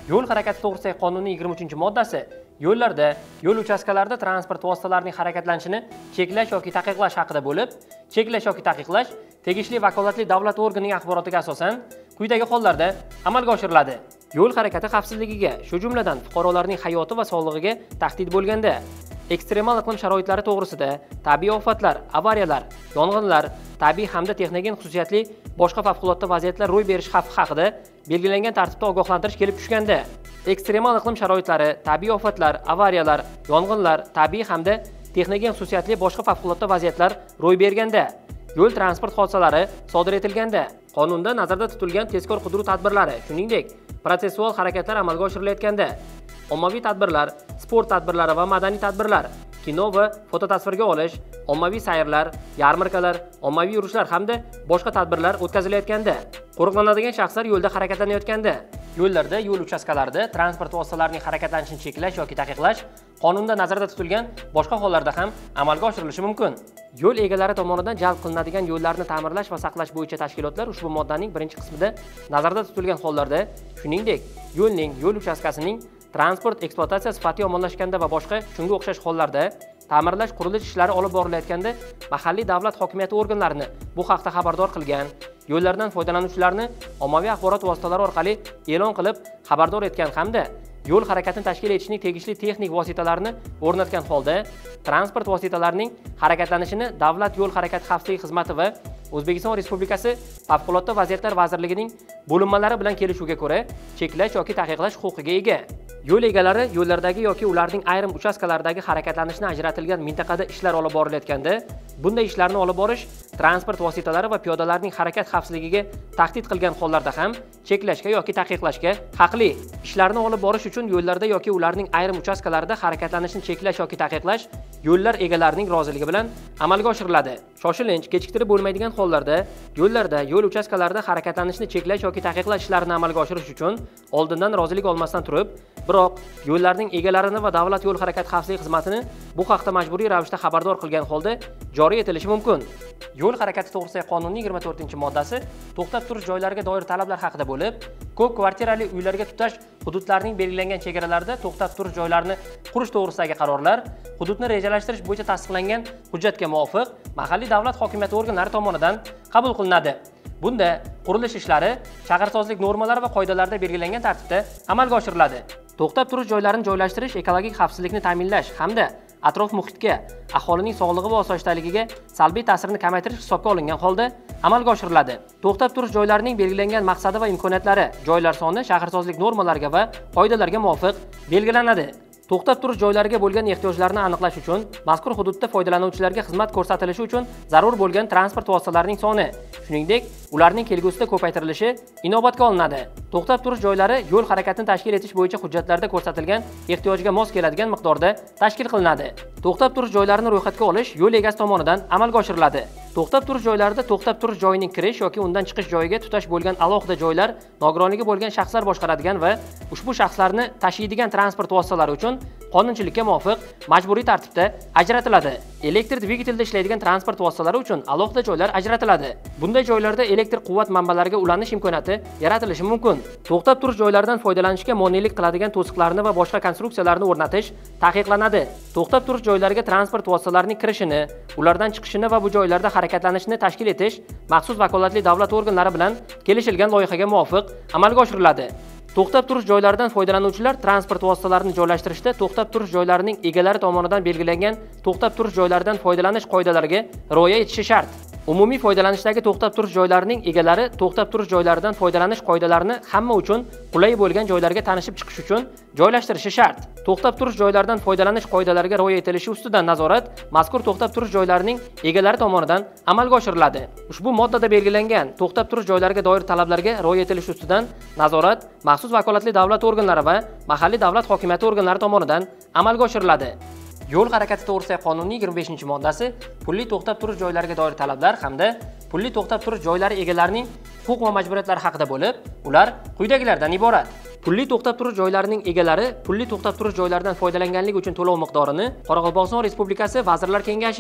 Yo'l harakati to'g'risidagi qonunning 23-moddasi yo'llarda, yo'l uchastkalarida transport vositalarining harakatlanishini cheklash yoki taqiqlash haqida bo'lib, cheklash yoki taqiqlash tegishli vakolatli davlat organining axborotiga asosan quyidagi hollarda amalga oshiriladi. Yo'l harakati xavfsizligiga, shu jumladan fuqarolarning hayoti va sog'lig'iga tahdid bo'lganda, ekstremal iqlim sharoitlari to'g'risida, tabiiy ofatlar, avariyalar, yong'inlar, tabiiy hamda texnogen xususiyatli boshqa favqulodda vaziyatlar ro'y berish xavfi haqida belgilangan tartibda ogohlantirish kelib tushganda, ekstremal iqlim sharoitlari, tabiiy ofatlar, avariyalar, yong'inlar, tabiiy hamda texnogen xususiyatli boshqa favqulodda vaziyatlar ro'y berganda, yo'l transport hodisalari sodir etilganda, qonunda nazarda tutilgan tezkor qidiruv tadbirlari, shuningdek, protsessual harakatlar amalga oshirilayotganda, ommaviy tadbirlar, sport tadbirlari va madaniy tadbirlar, kino va fototasvirga olish, ommaviy sayrlar, yarmarkalar, ommaviy yurishlar hamda boshqa tadbirlar o'tkazilayotganda, qo'riqlanadigan shaxslar yo'lda harakatlanayotganda, yo'llarda, yo'l uchastkalarida transport vositalarining harakatlanishini cheklash yoki taqiqlash qonunda nazarda tutilgan boshqa hollarda ham amalga oshirilishi mumkin. Yo'l egalari tomonidan jalb qilinadigan yo'llarni ta'mirlash va saqlash bo'yicha tashkilotlar ushbu moddaning birinchi qismida nazarda tutilgan hollarda, shuningdek, yo'lning, yo'l uchastkasining transport ekspluatatsiya sifati yomonlashganda va boshqa shunga o'xshash hollarda ta'mirlash, qurilish ishlari olib borilayotganda mahalliy davlat hokimiyati organlarini bu haqda xabardor qilgan, yo'llardan foydalanuvchilarni ommaviy axborot vositalari orqali e'lon qilib xabardor etgan hamda yo'l harakatini tashkil etishning tegishli texnik vositalarini o'rnatgan holda transport vositalarining harakatlanishini Davlat yo'l harakati xavfsizligi xizmati va O'zbekiston Respublikasi Favqulodda vaziyatlar vazirligining bo'linmalari bilan kelishuvga ko'ra cheklash yoki taqiqlash huquqiga ega. Yo'l egalari yo'llardagi yoki ularning ayrim uchastkalaridagi harakatlanishni ajratilgan mintaqada ishlar olib borilayotganda, bunday ishlarni olib borish transport vositalari va piyodalarning harakat xavfsizligiga tahdid qilgan hollarda ham cheklashga yoki taqiqlashga haqli. Ishlarni olib borish uchun yo'llarda yoki ularning ayrim uchastkalarida harakatlanishni cheklash yoki taqiqlash yo'llar egalarining roziligi bilan amalga oshiriladi. Shoshilinch, kechiktirib bo'lmaydigan hollarda yo'llarda, yo'l uchastkalarida harakatlanishni cheklash yoki taqiqlash ishlarini amalga oshirish uchun oldindan rozilik olmasdan turib, biroq yo'llarning egalarini va Davlat yo'l harakati xavfsizligi xizmatini bu haqda majburiy ravishda xabardor qilgan holda joriy etilishi mumkin. Yo'l harakati to'g'risidagi qonunning 24-moddasi to'xtab turish joylariga doir talablar haqida bo'lib, ko'p kvartirali uylarga tutash hududlarining belgilangan chegaralarida to'xtab turish joylarini qurish to'g'risidagi qarorlar hududni rejalashtirish bo'yicha tasdiqlangan hujjatga muvofiq mahalliy davlat hokimiyati organlari tomonidan qabul qilinadi. Bunda qurilish ishlari shaharsozlik normalari va qoidalarida belgilangan tartibda amalga oshiriladi. To'xtab turish joylarini joylashtirish ekologik xavfsizlikni ta'minlash hamda atrof muhitga, aholining sog'lig'i va osoyishtaligiga salbiy ta'sirini kamaytirish hisobga olingan holda amalga oshiriladi. To'xtab turish joylarining belgilangan maqsadi va imkoniyatlari, joylar soni shaharsozlik normalariga va qoidalarga muvofiq belgilanadi. To'xtab turish joylariga bo'lgan ehtiyojlarni aniqlash uchun mazkur hududda foydalanuvchilarga xizmat ko'rsatilishi uchun zarur bo'lgan transport vositalarining soni, shuningdek, ularning kelgusida ko'paytirilishi inobatga olinadi. To'xtab turish joylari yo'l harakatini tashkil etish bo'yicha hujjatlarda ko'rsatilgan ehtiyojga mos keladigan miqdorda tashkil qilinadi. To'xtab turish joylarini ro'yxatga olish yo'l egasi tomonidan amalga oshiriladi. To'xtab turish joylarida to'xtab turish joyining kirish yoki undan chiqish joyiga tutash bo'lgan alohida joylar nogironligi bo'lgan shaxslar boshqaradigan va ushbu shaxslarni tashiydigan transport vositalari uchun qonunchilikka muvofiq majburiy tartibda ajratiladi. Elektr dvigatelda ishlaydigan transport vositalari uchun alohida joylar ajratiladi. Bunday joylarda elektr quvvat manbalariga ulanish imkoniyati yaratilishi mumkin. To'xtab turish joylaridan foydalanishga monelik qiladigan to'siqlarni va boshqa konstruksiyalarni o'rnatish taqiqlanadi. To'xtab turish joylariga transport vositalarining kirishini, ulardan chiqishini va bu joylarda harakatlanishni tashkil etish maxsus vakolatli davlat organlari bilan kelishilgan loyihaga muvofiq amalga oshiriladi. To'xtab turish joylaridan foydalanuvchilar transport vositalarini joylashtirishda to'xtab turish joylarining egalari tomonidan belgilangan to'xtab turish joylaridan foydalanish qoidalariga rioya etishi shart. Umumiy foydalanishdagi to'xtab turish joylarining egalari to'xtab turish joylaridan foydalanish qoidalarini hamma uchun qulay bo'lgan joylarga tanishib chiqish uchun joylashtirishi shart. To'xtab turish joylaridan foydalanish qoidalariga rioya etilishi ustidan nazorat mazkur to'xtab turish joylarining egalari tomonidan amalga oshiriladi. Ushbu moddada belgilangan to'xtab turish joylariga doir talablarga rioya etilishi ustidan nazorat maxsus vakolatli davlat organlari va mahalliy davlat hokimiyati organlari tomonidan amalga oshiriladi. Yo'l harakati to'g'risidagi qonunning 25-moddasi pulli to'xtab turish joylariga doir talablar hamda pulli to'xtab turish joylari egalarining huquq va majburiyatlari haqida bo'lib, ular quyidagilardan iborat. Pulli to'xtab turish joylarining egalari pulli to'xtab turish joylaridan foydalanganlik uchun to'lov miqdorini Qoraqalpog'iston Respublikasi Vazirlar Kengashi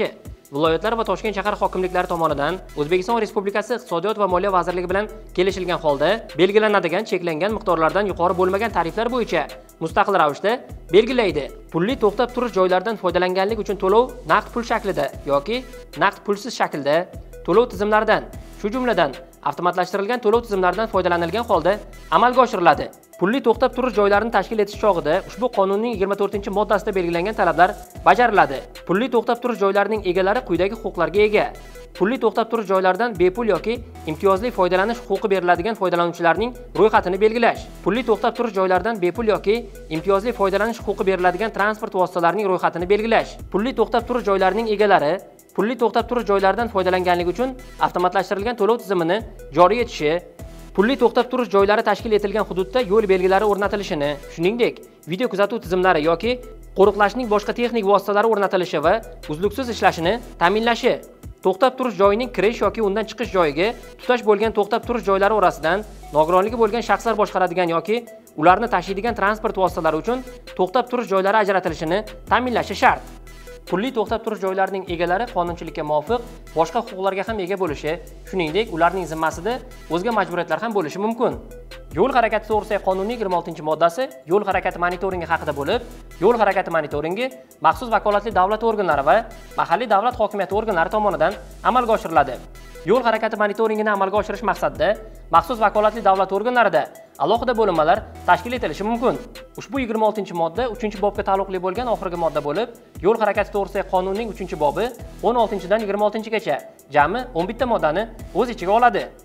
viloyatlar va Toshkent shahar hokimliklari tomonidan O'zbekiston Respublikasi Iqtisodiyot va Moliya vazirligi bilan kelishilgan holda belgilanadigan cheklangan miqdorlardan yuqori bo'lmagan tariflar bo'yicha mustaqil ravishda belgilaydi. Pulli to'xtab turish joylaridan foydalanganlik uchun to'lov naqd pul shaklida yoki naqd pulsiz shaklda to'lov tizimlaridan, shu jumladan avtomatlashtirilgan to'lov tizimlaridan foydalanilgan holda amalga oshiriladi. Pulli to'xtab turish joylarini tashkil etish chog'ida ushbu qonunning 24-moddasida belgilangan talablar bajariladi. Pulli to'xtab turish joylarining egalari quyidagi huquqlarga ega. Pulli to'xtab turish joylaridan bepul yoki imtiyozli foydalanish huquqi beriladigan foydalanuvchilarning ro'yxatini belgilash. Pulli to'xtab turish joylaridan bepul yoki imtiyozli foydalanish huquqi beriladigan transport vositalarining ro'yxatini belgilash. Pulli to'xtab turish joylarining egalari pulli to'xtab turish joylaridan foydalanganligi uchun avtomatlashtirilgan to'lov tizimini joriy etishi, pulli to'xtab turish joylari tashkil etilgan hududda yo'l belgilari o'rnatilishini, shuningdek, video kuzatuv tizimlari yoki qo'riqlashning boshqa texnik vositalari o'rnatilishi va uzluksiz ishlashini ta'minlashi, to'xtab turish joyining kirish yoki undan chiqish joyiga tutash bo'lgan to'xtab turish joylari orasidan nogironligi bo'lgan shaxslar boshqaradigan yoki ularni tashiydigan transport vositalari uchun to'xtab turish joylari ajratilishini ta'minlashi shart. Pulli to'xtab turish joylarining egalari qonunchilikka muvofiq boshqa huquqlarga ham ega bo'lishi, shuningdek, ularning zimmasida o'zga majburiyatlar ham bo'lishi mumkin. Yo'l harakati to'g'risidagi qonunning 26-moddasi yo'l harakati monitoringi haqida bo'lib, yo'l harakati monitoringi maxsus vakolatli davlat organlari va mahalliy davlat hokimiyati organlari tomonidan amalga oshiriladi. Yo'l harakati monitoringini amalga oshirish maqsadida maxsus vakolatli davlat organlarida alohida bo'linmalar tashkil etilishi mumkin. Ushbu 26-modda 3-bobga taalluqli bo'lgan oxirgi modda bo'lib, yo'l harakati to'g'risidagi qonunning 3-bobi 16-dan 26-gacha jami 11 ta moddani o'z ichiga oladi.